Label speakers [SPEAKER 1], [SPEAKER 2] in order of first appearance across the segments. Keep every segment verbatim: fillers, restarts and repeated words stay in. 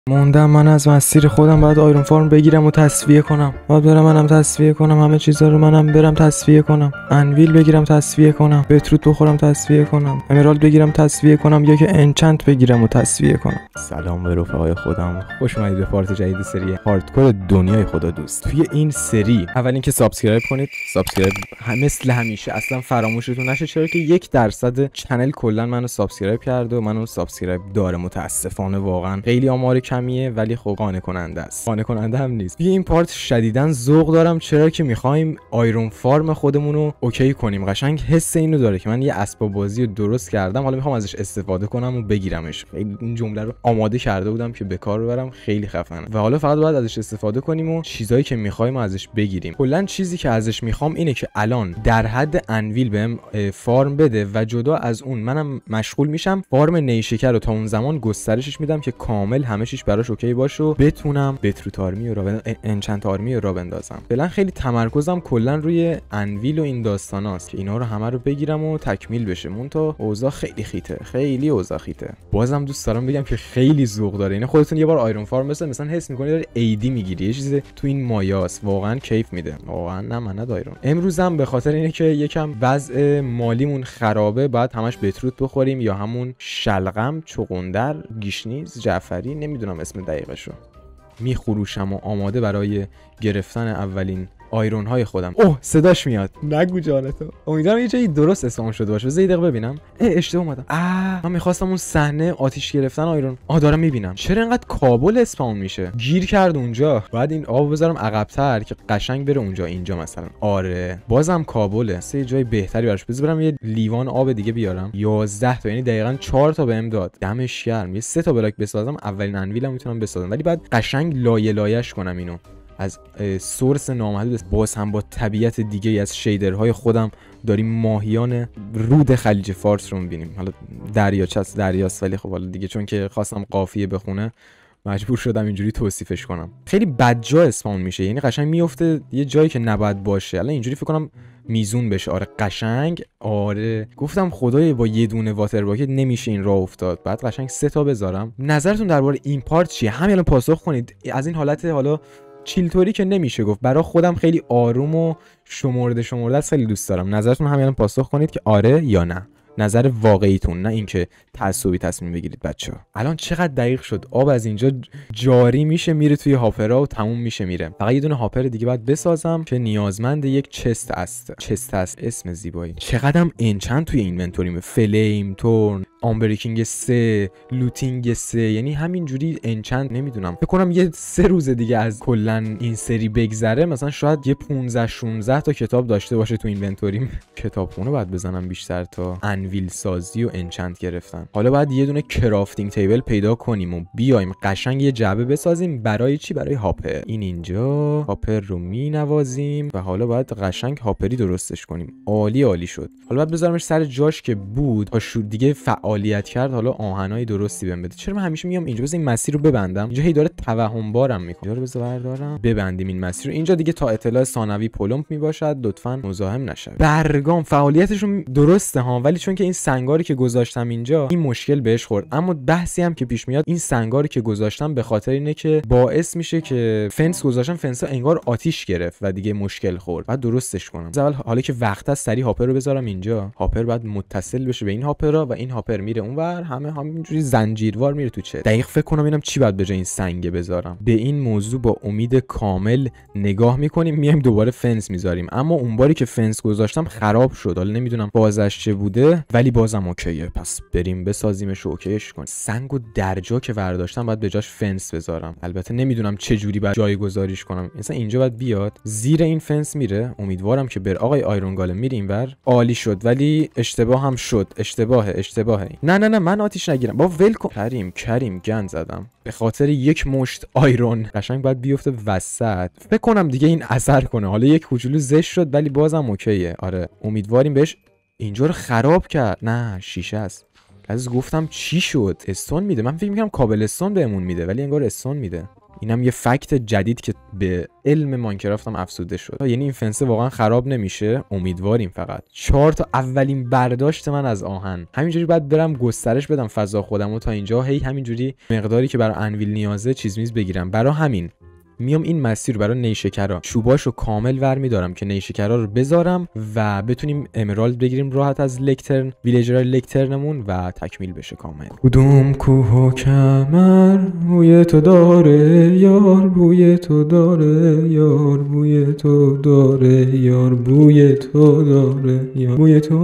[SPEAKER 1] موندم من از مسیر خودم. باید آیرون فارم بگیرم و تصفیه کنم. باید برم منم تصفیه کنم. همه چیزا رو منم برم تصفیه کنم. انویل بگیرم تصفیه کنم. بتروت بخورم تصفیه کنم. امرالد بگیرم تصفیه کنم یا که انچنت بگیرم و تصفیه کنم. سلام به رفقای خودم. خوش اومدید به پارت جدید سری هاردکور دنیای خدا دوست. توی این سری اول اینکه سابسکرایب کنید. سابسکرایب مثل همیشه اصلا فراموشتون نشه، چرا که یک درصد چنل کلا منو سابسکرایب کرده و منو سابسکرایب داره. متاسفانه واقعا خیلی آمار کمیه، ولی خب قانع کننده است. قانع کننده هم نیست. توی این پارت شدیداً ذوق دارم، چرا که میخوایم آیرون فارم خودمون رو اوکی کنیم. قشنگ حس اینو داره که من یه اسباب بازی رو درست کردم، حالا میخوام ازش استفاده کنم و بگیرمش. خیلی این جمله رو آماده کرده بودم که به کار ببرم، خیلی خفنه و حالا فقط باید ازش استفاده کنیم و چیزایی که میخوایم ازش بگیریم. کلا چیزی که ازش میخوام اینه که الان در حد انویل بهم فارم بده و جدا از اون منم مشغول میشم فارم نیشکر رو تا اون زمان گسترشش میدم که کامل همه چیز براش اوکی باشه و بتونم بتروت آرمی و را انچنت آرمی را بندازم. فعلا خیلی تمرکزم کلا روی انویل و این داستاناست که اینا رو همه رو بگیرم و تکمیل بشه. مون تا اوضاع خیلی خیته، خیلی اوضاع خیته. بازم دوست دارم بگم که خیلی ذوق داره. اینا خودتون یه بار آیرون فارم مثلا مثلا حس میکنید داره ایدی میگیری، یه چیز تو این مایاست، واقعا کیف میده. واقعا نه من دایرون. امروزم به خاطر اینه که یکم وضع مالیمون خرابه، بعد همش بتروت بخوریم یا همون شلغم، چغندر، گیشنیز، جعفری، نمیدونم اسم دقیقشو، میخروشم و آماده برای گرفتن اولین آیرون های خودم. اوه صداش میاد، نگو جانتو. امیدوارم یه جایی درست اسمش شده باشه. بذار یه دقیقه ببینم. اه اشتباه اومدم. آ من میخواستم اون صحنه آتیش گرفتن آیرون. آ دارم میبینم. چرا انقدر کابل اسپاون میشه؟ گیر کرد اونجا. بعد این آب بذارم عقب‌تر که قشنگ بره اونجا. اینجا مثلا آره بازم کابله. سه جای بهتری براش بذار برم یه لیوان آب دیگه بیارم. یازده تا، یعنی دقیقاً چهار تا بهم داد. دمش گرم. یه سه تا بلاک بسازم اولین انویلم میتونم بسازم، ولی بعد قشنگ لایه لایه‌اش کنم اینو. از سورس نامحدود، باز هم با طبیعت دیگه از شیدرهای خودم داریم ماهیان رود خلیج فارس رو می‌بینیم. حالا دریاچه است، دریاست، ولی خب حالا دیگه چون که خواستم قافیه بخونه مجبور شدم اینجوری توصیفش کنم. خیلی بدجا اسپاون میشه، یعنی قشنگ میفته یه جایی که نباید باشه. الان اینجوری فکر کنم میزون بشه. آره قشنگ. آره گفتم خدای با یه دونه واتر باکت نمیشه این راه افتاد. بعد قشنگ سه تا بذارم. نظرتون درباره این پارت چیه؟ همین الان پاسخ کنید. از این حالت حالا چیلتوری که نمیشه گفت، برای خودم خیلی آروم و شمرده شمرده است، خیلی دوست دارم. نظرتون همین الان پاسخ کنید که آره یا نه. نظر واقعیتون، نه اینکه تعصبی تصمیم بگیرید بچه‌ها. الان چقدر دقیق شد؟ آب از اینجا جاری میشه میره توی هاپرها و تموم میشه میره. فقط یه دونه هاپر دیگه باید بسازم که نیازمند یک چست است. چست است اسم زیبایی. چقدرم انچنت توی اینونتوریمه. فلیم تورن، آمبریکینگ سه، لوتینگ سه، یعنی همینجوری انچنت. نمیدونم فکر کنم یه سه روز دیگه از کلا این سری بگذره مثلا شاید یه پانزده شانزده تا کتاب داشته باشه تو اینونتوریم. کتابخونه باید بزنم بیشتر تا انویل سازی و انچنت گرفتن. حالا باید یه دونه کرافتینگ تیبل پیدا کنیم و بیایم قشنگ یه جعبه بسازیم. برای چی؟ برای هاپر. این اینجا هاپر رو مینوازیم و حالا باید قشنگ هاپری درستش کنیم. عالی عالی شد. حالا باید بذارمش سر جاش که بود تا شو دیگه فعالیت کرد. حالا آهنای درستی بهم بده. چرا من همیشه میام اینجا بذار این مسیر رو ببندم؟ اینجا هی داره توهم بارم میکنه. اینجا رو بذار بردارم ببندیم این مسیر رو. اینجا دیگه تا اطلاع ثانوی پلمپ میباشد، لطفاً مزاحم نشید. برگام فعالیتشون درسته ها، ولی چون که این سنگاری که گذاشتم اینجا این مشکل بهش خورد. اما بحثی هم که پیش میاد این سنگاری که گذاشتم به خاطر اینه که باعث میشه که فنس گذاشتم فنسا انگار آتیش گرفت و دیگه مشکل خورد. بعد درستش کنم. اول حالا که وقت است سری هاپر رو بذارم اینجا. هاپر بعد متصل بشه به این هاپرها و این هاپر میره اونور. همه همینجوری زنجیروار میره تو چه. دقیق فکر کنم اینم چی بعد به جای این سنگ بذارم. به این موضوع با امید کامل نگاه میکنیم، میایم دوباره فنس میذاریم. اما اون باری که فنس گذاشتم خراب شد. حالا نمیدونم بازش چه بوده، ولی بازم اوکیه. پس بریم بسازیمش و اوکیش کنیم. سنگو درجا که برداشتم بعد به جاش فنس بذارم. البته نمیدونم چه جوری بعد جای گذاریش کنم. مثلا اینجا بعد بیاد زیر این فنس میره. امیدوارم که بر آقای آیرون گالم میره اینور. عالی شد، ولی اشتباه هم شد. اشتباهه اشتباهه. نه نه نه من آتیش نگیرم. با ول کن. کریم کریم گند زدم به خاطر یک مشت آیرون. قشنگ باید بیفته وسط. فکر کنم دیگه این اثر کنه. حالا یک کوچولو زشت شد ولی بازم اوکیه. آره امیدواریم بهش. اینجا رو خراب کرد. نه شیشه است. از گفتم چی شد؟ استون میده. من فکر می‌کردم کابل استون بهمون میده، ولی انگار استون میده. اینم یه فکت جدید که به علم ماینکرافت هم افزوده شد. یعنی این فنس واقعا خراب نمیشه، امیدواریم. فقط چهار تا اولین برداشت من از آهن. همینجوری بعد برم گسترش بدم فضا خودمو تا اینجا، هی همینجوری مقداری که برای انویل نیازه چیز میز بگیرم. برای همین میام این مسیر رو برای نیشکرا چوباشو کامل ور میدارم که نیشکرا رو بذارم و بتونیم امرالد بگیریم راحت از لکترن، ویلیجرای لکترنمون و تکمیل بشه کامل. کدوم کوه و کمر بوی تو داره یار، بوی تو داره یار، بوی تو داره یار، بوی تو داره یار، بوی تو.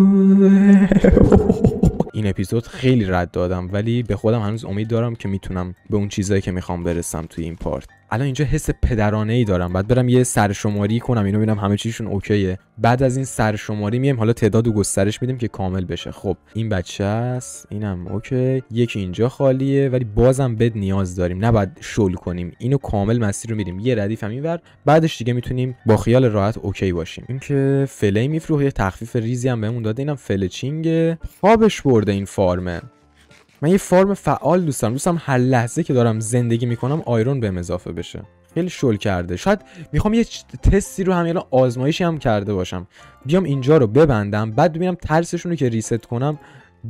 [SPEAKER 1] این اپیزود خیلی رد دادم ولی به خودم هنوز امید دارم که میتونم به اون چیزایی که میخوام برسم توی این پارت. الان اینجا حس پدرانه ای دارم، بعد برم یه سرشماری کنم اینو ببینم همه چیشون اوکیه. بعد از این سرشماری میایم حالا تعدادو گسترش میدیم که کامل بشه. خب این بچه است، اینم اوکی، یکی اینجا خالیه ولی بازم بد نیاز داریم، نباید شل کنیم. اینو کامل مسیر رو میریم، یه ردیف هم اینور، بعدش دیگه میتونیم با خیال راحت اوکی باشیم. این که فله میفروه، یه تخفیف ریزی هم بهمون داده، اینم فلچینگ. خوابش برده این فارمه. من یه فارم فعال دوست دارم، دوستم هر لحظه که دارم زندگی میکنم آیرون بهم اضافه بشه. خیلی شل کرده. شاید میخوام یه تستی رو همین الان آزمایشی هم کرده باشم، بیام اینجا رو ببندم بعد ببینم ترسشون رو که ریست کنم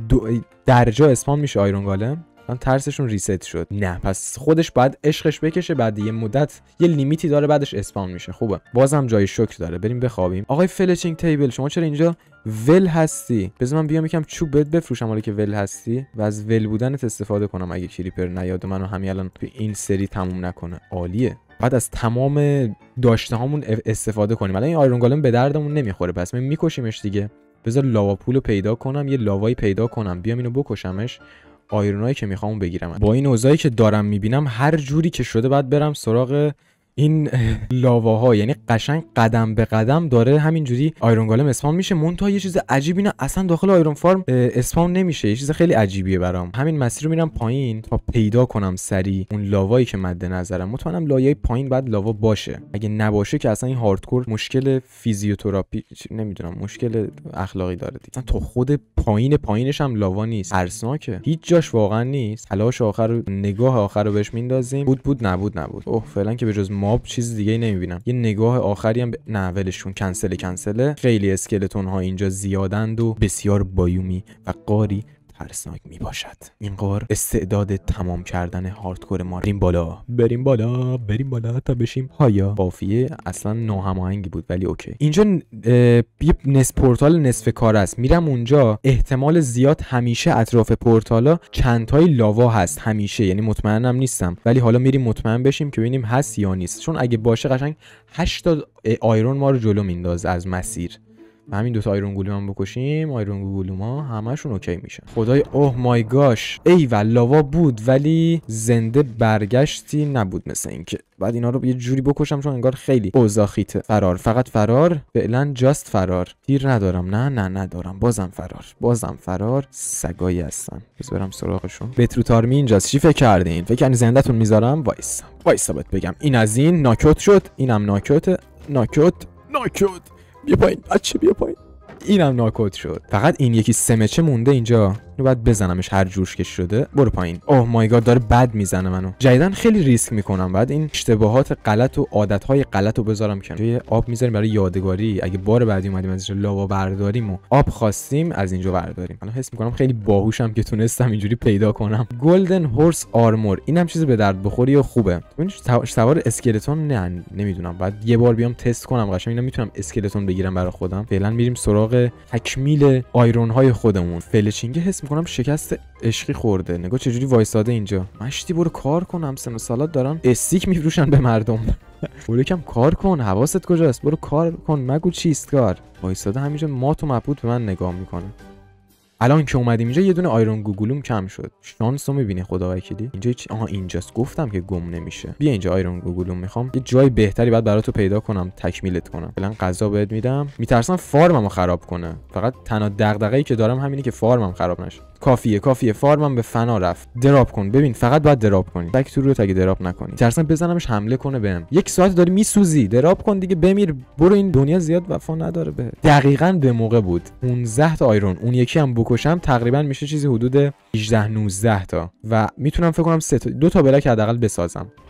[SPEAKER 1] درجا اسپان میشه آیرون گالم. من ترسشون ریست شد. نه پس خودش باید عشقش بکشه، بعد یه مدت یه لیمیتی داره بعدش اسپان میشه. خوبه، بازم جای شکر داره. بریم بخوابیم. آقای فلچینگ تیبل شما چرا اینجا ول هستی؟ بذار من بیام یکم چوب بهت بفروشم حالا که ول هستی و از ول بودنت استفاده کنم اگه کریپر نیاد منو همین الان تو این سری تموم نکنه. عالیه. بعد از تمام داشته هامون استفاده کنیم. الان این آیرون گالم به دردمون نمیخوره، پس من میکشیمش دیگه. بذار لاوا پولو پیدا کنم، یه لاوایی پیدا کنم، بیام اینو بکشمش، آیرونایی که میخوام بگیرم. با این اوضاعی که دارم میبینم هر جوری که شده بعد برم سراغ این لاواها. یعنی قشنگ قدم به قدم داره همینجوری آیرون گالم اسپان میشه. منتها یه چیز عجیبی نه، اصلا داخل آیرون فارم اسپان نمیشه. یه چیز خیلی عجیبیه برام. همین مسیر رو میرم پایین تا پیدا کنم سری اون لاوایی که مد نظرم. مطمئنم لایه پایین بعد لاوا باشه، اگه نباشه که اصلا این هاردکور مشکل فیزیوتراپی نمیدونم مشکل اخلاقی داره دیگه. اصلا تو خود پایین پایینش هم لاوا نیست، ترسناکه، هیچ جاش واقعا نیست. تلاش آخر رو نگاه آخر رو بهش میندازیم. بود بود نبود نبود. اوه فعلا که به جز ماب چیز دیگه نمیبینم. یه نگاه آخری هم ب... نه ولشون، کنسل کنسله. خیلی اسکلتون ها اینجا زیادند و بسیار بایومی و قاری ترسناک می باشد. این قار استعداد تمام کردن هاردکور ما. بریم بالا بریم بالا بریم بالا تا بشیم پایا. قافیه اصلا ناهماهنگی بود ولی اوکی. اینجا یه نصف پورتال نصف کار است. میرم اونجا احتمال زیاد همیشه اطراف پورتالا چند تای لاوا هست همیشه، یعنی مطمئنم نیستم ولی حالا میریم مطمئن بشیم که ببینیم هست یا نیست، چون اگه باشه قشنگ هشت تا آیرون ما رو جلو میندازه از مسیر. همین دو تا آیرون گولوم هم بکشیم، آیرون گولوما همشون اوکی میشن. خدای اوه مای گاش، ای و لاوا بود ولی زنده برگشتی نبود مثل اینکه. بعد اینا رو یه جوری بکشم چون انگار خیلی اوضاع خیته. فرار، فقط فرار، فعلا جاست فرار. تیر ندارم، نه نه ندارم، بازم فرار، بازم فرار. سگایی هستن. بز برم سراغشون. بتروت آرمی اینجاست. چی فکر کردین؟ فکر کنین زنده‌تون میذارم؟ وایس وایس بهت بگم. این از این ناکوت شد، اینم ناکوت، ناکوت، ناکوت. بیا پایین بچه، بیا پایین. اینم ناکوت شد. فقط این یکی سمچه مونده اینجا، اینو باید بزنمش هر جورش که شده. برو پایین. اوه مای گاد داره بد میزنه منو. جدیدن خیلی ریسک میکنم. بعد این اشتباهات غلط و عادتهای غلط رو بذارم کنار. توی آب میذاریم برای یادگاری، اگه بار بعدی اومدیم از اینجا لاوا برداریم و آب خواستیم از اینجا برداریم. الان حس میکنم خیلی باهوشم که تونستم اینجوری پیدا کنم. گلدن هورس آرمور، اینم چیز به درد بخوری و خوبه. ببین سوار اسکلتون نه نمیدونم، بعد یه بار بیام تست کنم قشنگ اینا میتونم اسکلتون بگیرم برای خودم. فعلا میریم سراغ تکمیل آیرون های خودمون. فلچینگ حس میکنم شکست عشقی خورده. نگاه چجوری وایساده اینجا. مشتی برو کار کنم، سن و سالات دارن استیک میفروشن به مردم. برو یکم کار کن، حواست کجاست؟ برو کار کن، مگو چیست کار. وایساده همینجا مات و مبهوت به من نگاه میکنه. الان که اومدیم اینجا یه دونه آیرون گوگولوم کم شد. شانس رو میبینی خدا وکیلی. اینجا چی؟ آها اینجاست، گفتم که گم نمیشه. بیا اینجا آیرون گوگولوم. میخوام یه جای بهتری بعد براتو پیدا کنم تکمیلت کنم. فعلا غذا بهت میدم. میترسم فارممو خراب کنه. فقط تنها دغدغه‌ای که دارم همینه که فارمم خراب نشه. کافیه کافیه فارمم به فنا رفت. دراپ کن ببین، فقط باید دراپ کنی. بک تو رو اگه دراپ نکنی میترسم بزنمش حمله کنه بهم. یک ساعت داری میسوزی، دراپ کن دیگه بمیر. برو، این دنیا زیاد وفا نداره به. دقیقاً به موقع بود. پانزده تا آیرون، اون یکی هم بکشم تقریبا میشه چیزی حدود هجده نوزده تا و میتونم فکر کنم سه تا دو تا بلاک حداقل بسازم.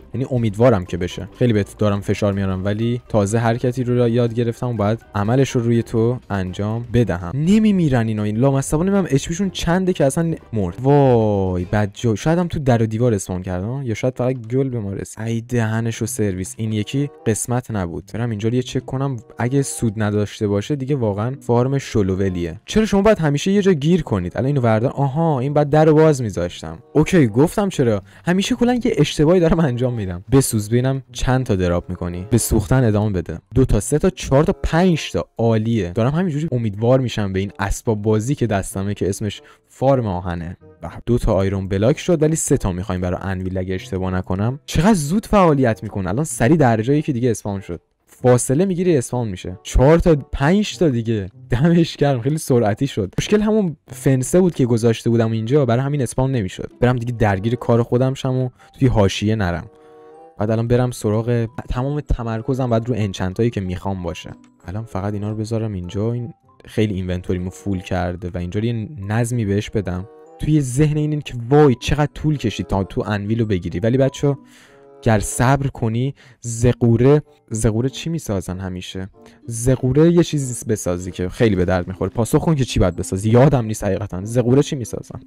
[SPEAKER 2] یعنی امیدوارم که بشه. خیلی بهت دارم فشار میارم ولی تازه حرکتی رو یاد گرفتم و باید عملش رو روی تو انجام بدهم. نمیمیرن اینا، این لامصبا نمیدونم اچ پیشون چنده که اصلا مرد. وای بد جا. شاید هم تو در و دیوار اسپان کردن یا شاید فقط گل به ما رسید. ای دهنشو سرویس. این یکی قسمت نبود. برم اینجا یه چک کنم اگه سود نداشته باشه دیگه واقعا فارم شلوولیه. چرا شما باید همیشه یه جا گیر کنید؟ الان اینو وردار. آها این بعد درو باز میذاشتم. اوکی گفتم چرا. همیشه کلا یه اشتباهی دارم انجام میدم. بسوز ببینم چند تا دراپ میکنی. به سوختن ادامه بده. دو تا، سه تا، چهار تا، پنج تا. عالیه. دارم همینجوری امیدوار میشم به این اسباب بازی که دستمه که اسمش فارم آهنه. دو تا آیرون بلاک شد ولی سه تا میخوایم برای انویل اگه اشتباه نکنم. چقدر زود فعالیت میکنه. الان سری درجایی که دیگه اسپان شد. فاصله میگیری اسپان میشه. چهار تا پنج تا دیگه. دمش گرم. خیلی سرعتی شد. مشکل همون فنسه بود که گذاشته بودم اینجا، برای همین اسپان نمیشد. برم دیگه درگیر کار خودم شم و توی حاشیه نرم. بعد الان برم سراغ تمام تمرکزم بعد رو انچنتایی که میخوام باشه. الان فقط اینا رو بذارم اینجا. این خیلی اینونتوریمو فول کرده و اینجا یه نظمی بهش بدم. توی ذهن این که وای چقدر طول کشید تا تو انویلو بگیری، ولی بچا گر صبر کنی زقوره زقوره چی میسازن همیشه؟ زقوره یه چیزی بسازی که خیلی به درد میخوره. پاسخ کن که چی باید بسازی. یادم نیست حقیقتا. زقوره چی میسازن؟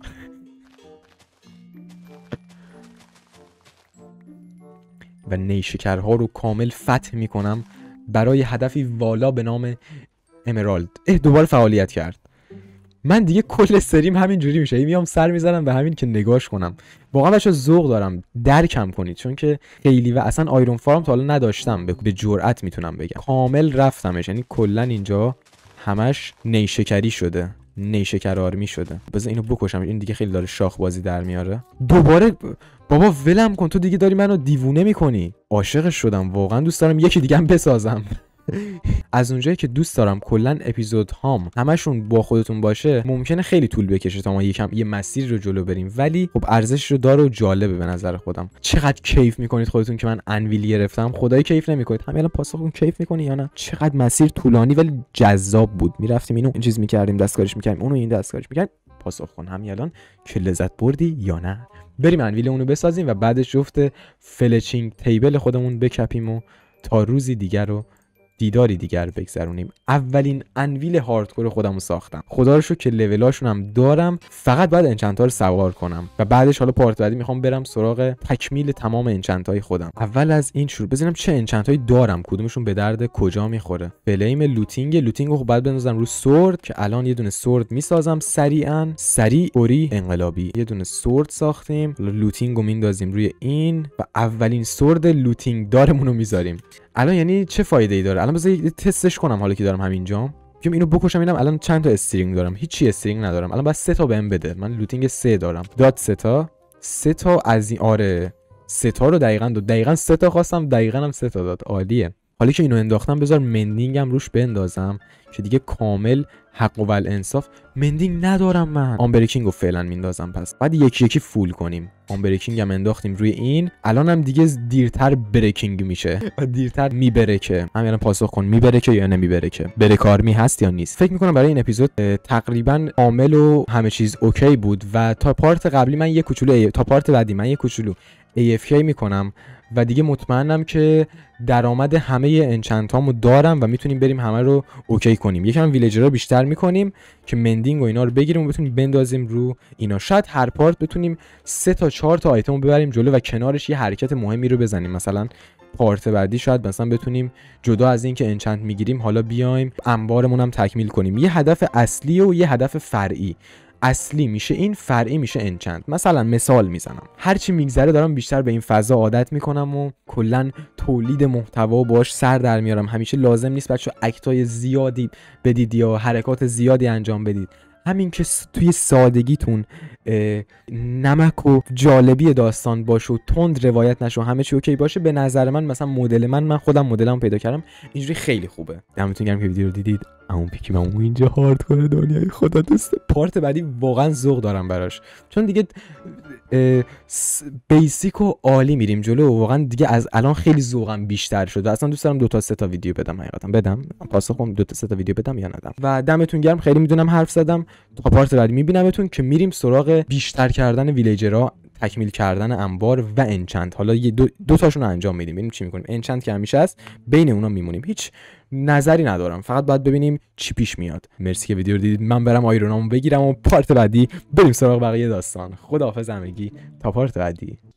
[SPEAKER 2] و نیشکرها رو کامل فتح میکنم برای هدفی والا به نام امرالد. اه دوباره فعالیت کرد. من دیگه کل سریم همین جوری میشه. میام سر میزنم به همین که نگاش کنم. واقعا بچا ذوق دارم. درکم کنید چون که خیلی و اصلا آیرون فارم تا حالا نداشتم. به جرئت میتونم بگم کامل رفتمش. یعنی کلا اینجا همش نیشکری شده. نیشکر آرمی شده. بذار اینو بکشم. این دیگه خیلی داره شاخ بازی در میاره. دوباره بابا ولم کن. تو دیگه داری منو دیوونه میکنی. عاشقش شدم. واقعا دوست دارم یکی دیگه هم بسازم. از اونجایی که دوست دارم کلا اپیزود هام همشون با خودتون باشه، ممکنه خیلی طول بکشه تا ما یکم یه مسیر رو جلو بریم، ولی خب ارزش رو داره و جالبه به نظر خودم. چقدر کیف میکنید خودتون که من انویل گرفتم؟ خدای کیف نمیکنید؟ همین الان پاسختون کیف میکنی یا نه؟ چقدر مسیر طولانی ولی جذاب بود. میرفتیم اینو این چیز میکردیم، دستکاریش میکردیم، اونو این دستکاریش میکردیم. پاسخ کن همین الان که لذت بردی یا نه؟ بریم انویل اونو بسازیم و بعدش جفت فلچینگ تیبل خودمون بکپیم و تا روزی دیگر رو دیداری دیگر بگذرونیم. اولین انویل هاردکور خودمو ساختم. خدا رو شکر که لولاشون هم دارم. فقط باید انچنت‌ها رو سوار کنم و بعدش حالا پارت بعدی میخوام برم سراغ تکمیل تمام انچنت‌های خودم. اول از این شروع بزنم چه انچنت‌هایی دارم، کدومشون به درد کجا میخوره. فلیم لوتینگ لوتینگو خب بعد بندازم رو سورد که الان یه دونه سورد میسازم سریعا. سریع اوری انقلابی. یه دونه سورد ساختیم. لوتینگو میندازیم روی این و اولین سورد لوتینگ دارمون رو میذاریم. الان یعنی چه فایده ای داره؟ الان بذار تستش کنم حالا که دارم همینجا. میگم اینو بکشم ببینم الان چند تا استرینگ دارم. هیچی استرینگ ندارم. الان بس سه تا بهم بده. من لوتینگ سه دارم. داد سه تا. سه تا از این آره. سه تا رو دقیقاً دو دقیقاً سه تا خواستم، دقیقاً هم سه تا داد. عالیه. حالا که اینو انداختم بذار مندینگم روش بندازم که دیگه کامل حق و انصاف. مندینگ ندارم من. آمبریکینگو فعلا میندازم. پس بعد یکی یکی فول کنیم. آمبریکینگ هم انداختیم روی این. الان هم دیگه دیرتر بریکینگ میشه. دیرتر میبرکه. همین پاسخ کن میبرکه یا نمیبرکه؟ بریک آرمی هست یا نیست؟ فکر میکنم برای این اپیزود تقریبا کامل و همه چیز اوکی بود و تا پارت قبلی من یه کوچولو ای... تا پارت بعدی من یه کوچولو ای اف کی میکنم و دیگه مطمئنم که درآمد همه انچنتامو دارم و میتونیم بریم همه رو اوکی کنیم. یکم ویلیجرها بیشتر میکنیم که مندینگ و اینا رو بگیریم و بتونیم بندازیم رو اینا. شاید هر پارت بتونیم سه تا چهار تا آیتم رو ببریم جلو و کنارش یه حرکت مهمی رو بزنیم. مثلا پارت بعدی شاید مثلا بتونیم جدا از این که انچنت میگیریم حالا بیایم انبارمون هم تکمیل کنیم. یه هدف اصلی و یه هدف فرعی. اصلی میشه این، فرعی میشه انچنت. مثلا مثال میزنم، هرچی میگذره دارم بیشتر به این فضا عادت میکنم و کلا تولید محتوا باش سر در میارم. همیشه لازم نیست بچه‌ها اکتای زیادی بدید یا حرکات زیادی انجام بدید. همین که توی سادگیتون نمک و جالبی داستان باشه و تند روایت نشه و همه چی اوکی باشه، به نظر من مثلا مدل من من خودم مدلمو پیدا کردم اینجوری خیلی خوبه. دمتون گرم که ویدیو رو دیدید. اون پیکی من اینجا هاردکور دنیای خدا دوست. پارت بعدی واقعا ذوق دارم براش چون دیگه بیسیک و عالی میریم جلو و واقعا دیگه از الان خیلی ذوقم بیشتر شد و اصلا دوست دارم دو تا سه تا ویدیو بدم. حقیقتا بدم پاسخم دو تا سه تا ویدیو بدم یا ندم. و دمتون گرم. خیلی میدونم حرف زدم. تا پارت بعدی میبینمتون که میریم سراغ بیشتر کردن ویلیجرها، تکمیل کردن انبار و انچنت. حالا یه دو, دو تاشون رو انجام میدیم، ببینیم چی میکنیم. انچنت که همیشه هست، بین اونا میمونیم، هیچ نظری ندارم، فقط باید ببینیم چی پیش میاد. مرسی که ویدیو رو دیدید. من برم آیرونامو بگیرم و پارت بعدی بریم سراغ بقیه داستان. خداحافظ همگی تا پارت بعدی.